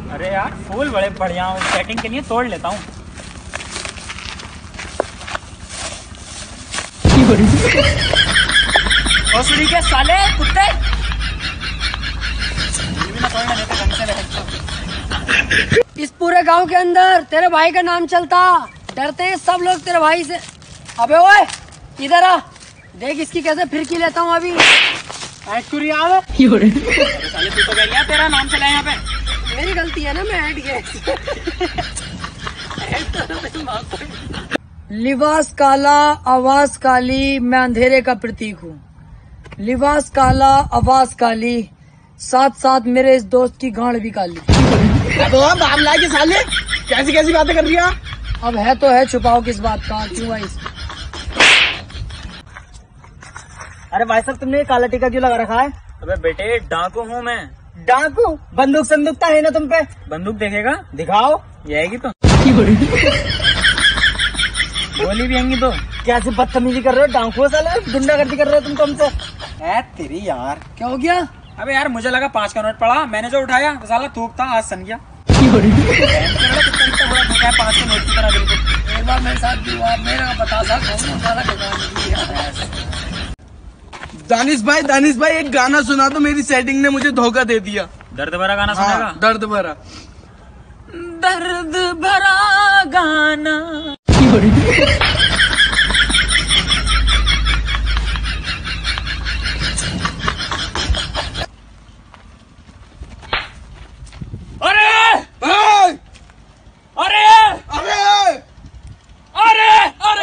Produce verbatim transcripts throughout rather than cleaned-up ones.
अरे यार फूल बड़े बढ़िया हूँ, सेटिंग के लिए तोड़ लेता हूँ। ओसड़ी के साले कुत्ते भी ना तोड़ने देते ढंग से रहते। इस पूरे गांव के अंदर तेरे भाई का नाम चलता, डरते हैं सब लोग तेरे भाई से। अबे ओए इधर आ, देख इसकी कैसे फिरकी लेता हूँ अभी। साले तू तो कह रही है तेरा नाम चला यहाँ पे। मेरी गलती है ना, मैं ऐड किया। लिबास काला आवाज काली, मैं अंधेरे का प्रतीक हूँ। लिबास काला आवाज काली, साथ साथ मेरे इस दोस्त की गांड भी काली। तो मामला के साले कैसी कैसी बातें कर रही है? अब है तो है, छुपाओ किस बात का, क्यों भाई? अरे भाई साहब तुमने ये काला टीका क्यों लगा रखा है? अबे बेटे डाकू हूँ मैं। डाकू? बंदूक संदूकता है ना तुम पे? बंदूक देखेगा? दिखाओ। ये आएगी तो गोली भी आएंगी तो। कैसे बदतमीजी कर रहे हो? डाकू साले गुंडागर्दी कर रहे हो तुम तो हमसे। है तेरी यार। क्या हो गया? अबे यार मुझे लगा पाँच का नोट पड़ा, मैंने जो उठाया तो साला थूक था, आज सन गया। पाँच के नोट की तरह बिल्कुल। एक बार मेरे साथ भी हुआ, मेरा बता था दानिश भाई, दानिश भाई एक गाना सुना दो, मेरी सेटिंग ने मुझे धोखा दे दिया। दर्द भरा गाना सुनेगा? हाँ, दर्द भरा। दर्द भरा गाना। अरे अरे अरे अरे अरे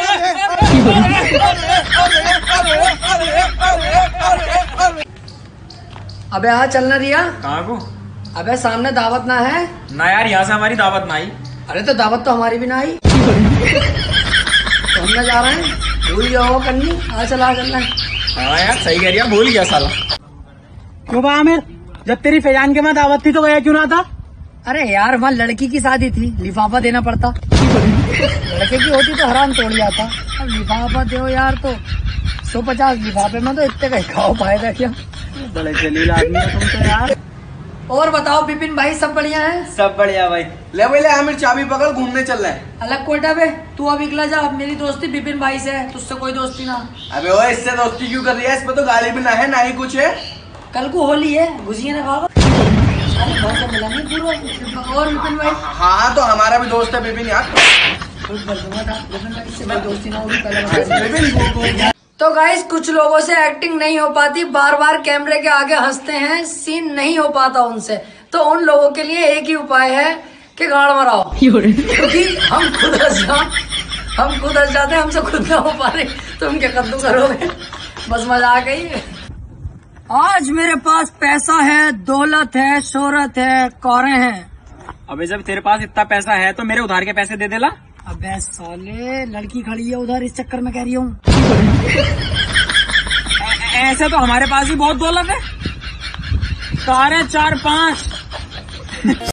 अबे हाँ चलना रिया। कहाँ को? अबे सामने दावत ना है ना यार, यहाँ से हमारी दावत ना आई। अरे तो दावत तो हमारी भी ना आई। तो हम ना जा रहे हैं, भूल जाओ करनी। आ चला चलना। हाँ यार सही कह रही है, भूल गया साला। क्यों बा आमिर, जब तेरी फैजान के बाद दावत थी तो गया क्यों ना था? अरे यार वहाँ लड़की की शादी थी, लिफाफा देना पड़ता। लड़के की होती तो हराम तोड़ जाता, अब लिफाफा दो यार तो सौ पचास लिफाफे में तो इतने का खाओ फायदा क्या। बड़े जलील आदमी हो तुम तो यार। और बताओ विपिन भाई, सब बढ़िया है? सब बढ़िया भाई। ले भाई ले आमिर, चाबी पकड़, घूमने चल रहा है। अलग कोटा पे तू अब निकला जा, मेरी दोस्ती विपिन भाई से है, तुझसे कोई दोस्ती ना। अबे ओए इससे दोस्ती क्यों कर रही है? इस पे तो गाली भी ना है ना ही कुछ है। कल को होली है, घुसिए ना खाओ। मिला नहीं पूरा। और विपिन भाई? हाँ तो हमारा भी दोस्त है विपिन यार। दोस्ती ना होगी पहले। तो गाइस कुछ लोगों से एक्टिंग नहीं हो पाती, बार बार कैमरे के आगे हंसते हैं, सीन नहीं हो पाता उनसे, तो उन लोगों के लिए एक ही उपाय है कि गाड़ मराओ। क्योंकि हम खुद हंस हम खुद हंस जाते हैं, हमसे खुद ना हो पा रहे, तुम क्या कद्दू करोगे? बस मजा आ गई। आज मेरे पास पैसा है, दौलत है, शोहरत है, कारें हैं। अबे जब तेरे पास इतना पैसा है तो मेरे उधार के पैसे दे देला। अबे साले लड़की खड़ी है उधर, इस चक्कर में कह रही हूँ। ऐसे तो हमारे पास भी बहुत दौलत है, कारें चार पांच।